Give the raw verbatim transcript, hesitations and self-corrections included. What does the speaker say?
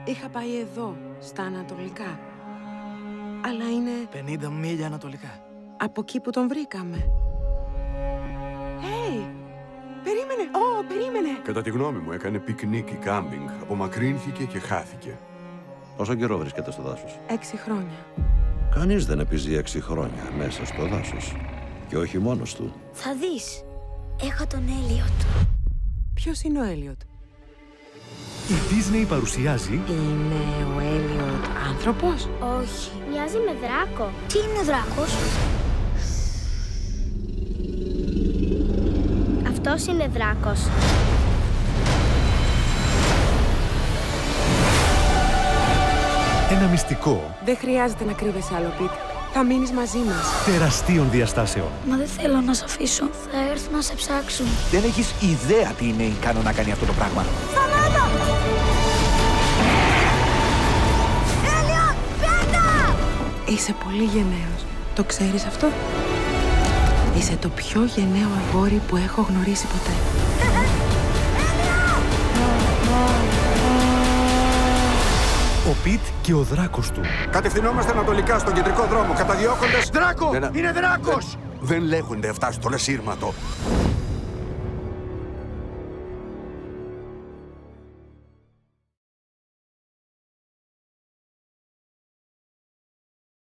Είχα πάει εδώ, στα ανατολικά. Αλλά είναι... πενήντα μίλια ανατολικά. Από εκεί που τον βρήκαμε. Hey! Περίμενε! Ω, oh, περίμενε! Κατά τη γνώμη μου, έκανε πικνίκι κάμπινγκ. Απομακρύνθηκε και χάθηκε. Πόσο καιρό βρίσκεται στο δάσος? Έξι χρόνια. Κανείς δεν επιζεί έξι χρόνια μέσα στο δάσος. Και όχι μόνος του. Θα δεις. Έχω τον Έλιοτ. Ποιος είναι ο Έλιοτ? Η Disney παρουσιάζει... Είναι ο Έλιοτ άνθρωπος? Όχι. Μοιάζει με δράκο. Τι είναι ο δράκος? Αυτός είναι δράκος. Ένα μυστικό... Δεν χρειάζεται να κρύβεσαι άλλο, Πιτ. Θα μείνεις μαζί μας. Τεραστίων διαστάσεων. Μα δεν θέλω να σε αφήσω. Θα έρθουν να σε ψάξουν. Δεν έχεις ιδέα τι είναι ικανό να κάνει αυτό το πράγμα. Σταμάτα! Έλιοτ, πέτα! Είσαι πολύ γενναίος. Το ξέρεις αυτό? Είσαι το πιο γενναίο αγόρι που έχω γνωρίσει ποτέ. Ο Πιτ και ο δράκος του. Κατευθυνόμαστε ανατολικά στον κεντρικό δρόμο, καταδιώκοντας... Δράκο! Ένα... Είναι δράκος! Δεν, δεν λέγονται αυτά στο λεσύρματο.